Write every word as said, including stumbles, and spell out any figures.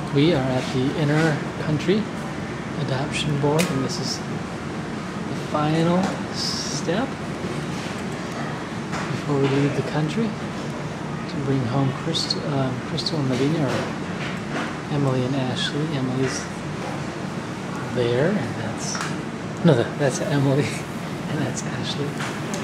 We are at the Inner Country Adoption Board, and this is the final step before we leave the country to bring home Crystal, uh, Crystal and Lavinia, or Emily and Ashley. Emily's there, and that's no, that's Emily, and that's Ashley.